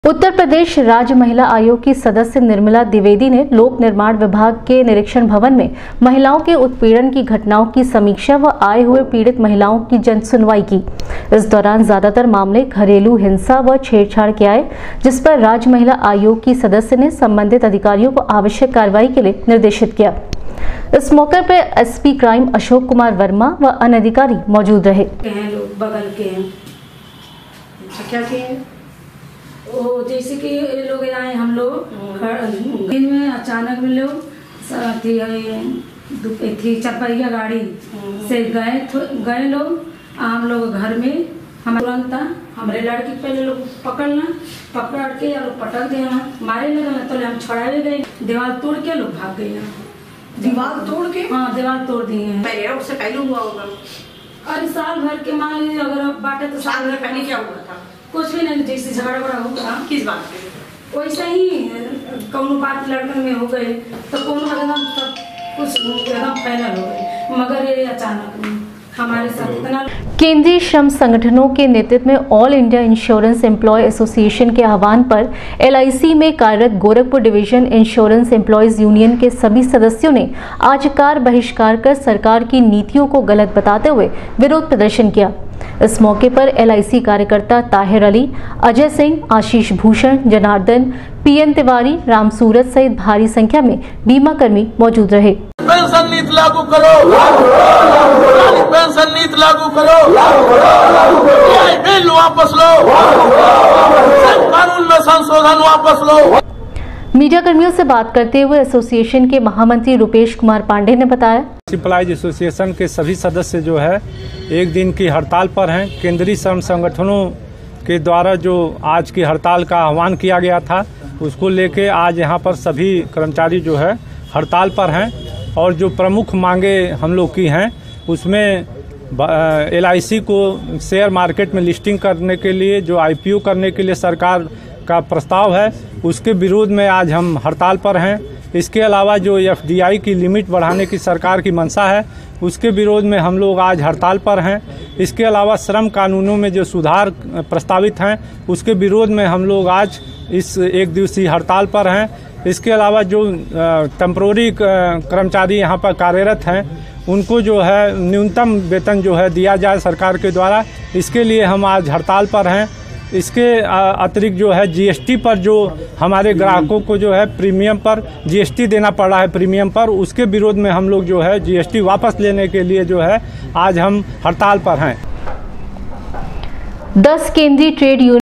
उत्तर प्रदेश राज्य महिला आयोग की सदस्य निर्मला द्विवेदी ने लोक निर्माण विभाग के निरीक्षण भवन में महिलाओं के उत्पीड़न की घटनाओं की समीक्षा व आए हुए पीड़ित महिलाओं की जन सुनवाई की। इस दौरान ज्यादातर मामले घरेलू हिंसा व छेड़छाड़ के आए, जिस पर राज्य महिला आयोग की सदस्य ने संबंधित अधिकारियों को आवश्यक कार्रवाई के लिए निर्देशित किया। इस मौके पर एसपी क्राइम अशोक कुमार वर्मा व अन्य अधिकारी मौजूद रहे। बगल के हैं क्या वो जैसे कि ये लोग आए, हम लोग दिन में अचानक में लोग थी चरपहिया गाड़ी से गए लोग। हम लोग घर में तुरंत हमारे लड़की पहले लोग पकड़ के लोग पटक दिया, मारे लगे तो हम छड़ावे गए, दीवार तोड़ के लोग भाग गए। दीवार तोड़ के? हाँ, दीवार तोड़ दिए हैं। उससे पहले हुआ होगा? अरे साल भर के मान लीजिए, अगर बाटे तो साल भर पहले क्या हुआ था? कुछ भी नहीं, जैसे झगड़ा होगा। किस बात पे? वैसे ही कौन बात लड़कन में हो गए तो कौन एकदम कुछ एकदम फैला हो गए, मगर ये अचानक हमारे साथ इतना। केंद्रीय श्रम संगठनों के नेतृत्व में all India insurance employ association के आह्वान पर LIC में कार्यरत Gorakhpur division insurance employees union के सभी सदस्यों ने आज कार बहिष्कार कर सरकार की नीतियों को गलत बताते हुए विरोध प्रदर्शन किया। इस मौके पर LIC कार्यकर्ता ताहिर अली, अजय सिंह, आशीष भूषण, जनार्दन, PN तिवारी, राम सूरत सहित भारी संख्या में बीमा कर्मी मौजूद रहे। पेंशन नीति लागू करो, पेंशन नीति लागू करो, बिल वापस लो, कानून में संशोधन वापस लो। मीडिया कर्मियों से बात करते हुए एसोसिएशन के महामंत्री रुपेश कुमार पांडे ने बताया, एम्प्लॉयज एसोसिएशन के सभी सदस्य जो है एक दिन की हड़ताल पर हैं। केंद्रीय श्रम संगठनों के द्वारा जो आज की हड़ताल का आह्वान किया गया था, उसको लेके आज यहाँ पर सभी कर्मचारी जो है हड़ताल पर हैं। और जो प्रमुख मांगे हम लोग की हैं, उसमें LIC को शेयर मार्केट में लिस्टिंग करने के लिए, जो IPO करने के लिए सरकार का प्रस्ताव है, उसके विरोध में आज हम हड़ताल पर हैं। इसके अलावा जो FDI की लिमिट बढ़ाने की सरकार की मंशा है, उसके विरोध में हम लोग आज हड़ताल पर हैं। इसके अलावा श्रम कानूनों में जो सुधार प्रस्तावित हैं, उसके विरोध में हम लोग आज इस एक दिवसीय हड़ताल पर हैं। इसके अलावा जो टेम्पोररी कर्मचारी यहाँ पर कार्यरत हैं, उनको जो है न्यूनतम वेतन जो है दिया जाए सरकार के द्वारा, इसके लिए हम आज हड़ताल पर हैं। इसके अतिरिक्त जो है GST पर जो हमारे ग्राहकों को जो है प्रीमियम पर GST देना पड़ रहा है प्रीमियम पर, उसके विरोध में हम लोग जो है GST वापस लेने के लिए जो है आज हम हड़ताल पर हैं। 10 केंद्रीय ट्रेड यूनियन